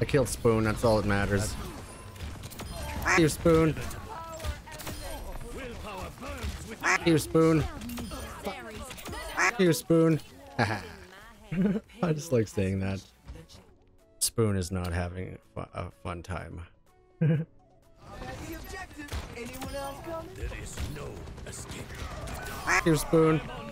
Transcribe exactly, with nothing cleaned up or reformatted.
I killed Spoon, that's all that matters. Here, Spoon. Here, Spoon. Here, Spoon. Haha. I just like saying that. Spoon is not having a fun time. There is no escape. Here, Spoon.